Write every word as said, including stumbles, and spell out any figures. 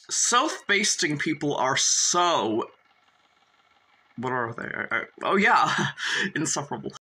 Self-basting people are so... What are they? I, I, oh yeah, insufferable.